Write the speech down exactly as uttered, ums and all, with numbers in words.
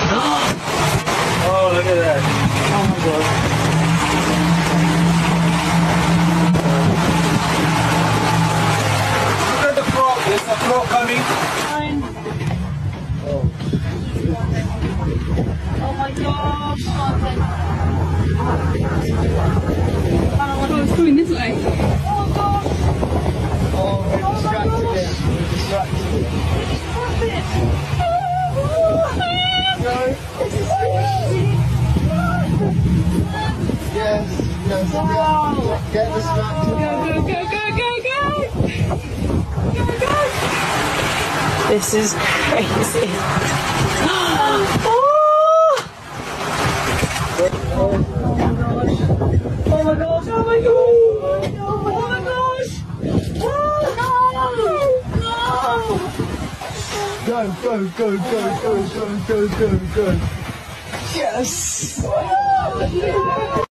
Oh, look at that. Oh my god. Look at the frog. There's a frog coming. Fine. Oh. Oh my gosh. Oh, it's going this way. Oh gosh. Oh, we're distracted again. We're distracted. No. Yes, yes, Wow. get, get distracted. Go, go, go, go, go, go! Go, go! This is crazy. Oh! Oh my gosh! Oh my gosh! Oh my gosh! Oh my gosh! Oh, no! Go, go, go, go, go, go, go, go, go. Yes!